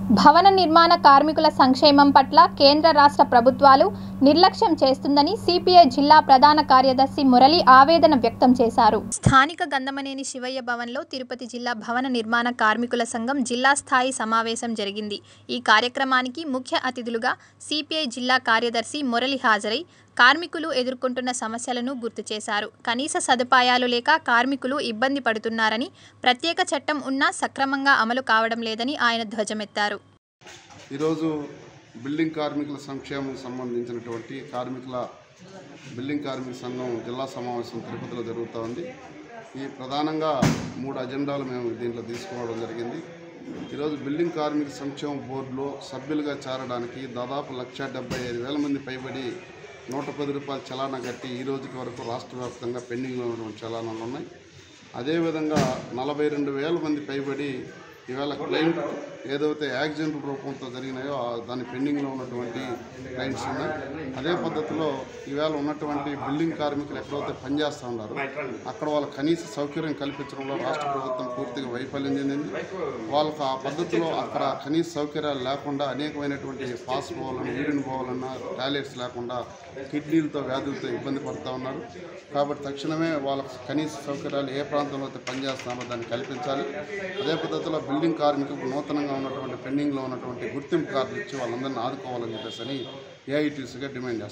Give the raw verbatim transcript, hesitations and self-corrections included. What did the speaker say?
భవన నిర్మాణ కార్మికుల సంక్షేమం పట్ల కేంద్ర రాష్ట్ర ప్రభుత్వాలు నిర్లక్ష్యం చేస్తుందని సిపిఐ జిల్లా ప్రధాన కార్యదర్శి మురళి ఆవేదన వ్యక్తం చేశారు. స్థానిక గంధమనేని శివయ్య భవన్లో తిరుపతి జిల్లా భవన నిర్మాణ కార్మికుల సంఘం జిల్లా స్థాయి సమావేశం జరిగింది. ఈ కార్యక్రమానికి ముఖ్య అతిథులుగా సిపిఐ జిల్లా కార్యదర్శి మురళి హాజరై కార్మికులు ఎదుర్కొంటున్న సమస్యలను గుర్తు చేశారు. కనీస సదుపాయాలు లేక కార్మికులు ఇబ్బంది పడుతున్నారని, ప్రత్యేక చట్టం ఉన్నా సక్రమంగా అమలు కావడం లేదని ఆయన ధ్వజమెత్తారు. ఈరోజు బిల్డింగ్ కార్మికుల సంక్షేమం సంబంధించినటువంటి కార్మికుల బిల్డింగ్ కార్మిక సంఘం జిల్లా సమావేశం తిరుపతిలో జరుగుతోంది. ఈ ప్రధానంగా మూడు అజెండాలు మేము దీంట్లో తీసుకోవడం జరిగింది. ఈరోజు బిల్డింగ్ కార్మిక సంక్షేమ బోర్డులో సభ్యులుగా చేరడానికి దాదాపు లక్ష డెబ్బై ఐదు వేల మంది పైబడి నూట పది రూపాయల చలానా కట్టి ఈ రోజుకి వరకు రాష్ట్ర వ్యాప్తంగా పెండింగ్లో ఉన్నటువంటి చలానాలు ఉన్నాయి. అదేవిధంగా నలభై రెండు వేల మంది పైబడి ఈవేళ క్లైంట్ ఏదైతే యాక్సిడెంట్ రూపంతో జరిగినాయో దాని పెండింగ్లో ఉన్నటువంటి క్లైంట్స్ ఉన్నాయి. అదే పద్ధతిలో ఈవేళ ఉన్నటువంటి బిల్డింగ్ కార్మికులు ఎక్కడైతే పనిచేస్తూ ఉన్నారో అక్కడ వాళ్ళ కనీస సౌకర్యం కల్పించడంలో రాష్ట్ర ప్రభుత్వం పూర్తిగా వైఫల్యం చెందింది. వాళ్ళకు ఆ పద్ధతిలో అక్కడ కనీస సౌకర్యాలు లేకుండా అనేకమైనటువంటి పాస్ పోవాలన్నా, యూరిన్ పోవాలన్నా టాయిలెట్స్ లేకుండా కిడ్నీలతో వ్యాధులతో ఇబ్బంది పడుతూ ఉన్నారు. కాబట్టి తక్షణమే వాళ్ళకు కనీస సౌకర్యాలు ఏ ప్రాంతంలో అయితే పనిచేస్తున్నారో దాన్ని కల్పించాలి. అదే పద్ధతిలో బిల్డింగ్ కార్మికులకు నూతనంగా ఉన్నటువంటి పెండింగ్లో ఉన్నటువంటి గుర్తింపు కార్డులు ఇచ్చి వాళ్ళందరినీ ఆదుకోవాలని చెప్పేసి అని ఏఐటీసీగా డిమాండ్ చేస్తారు.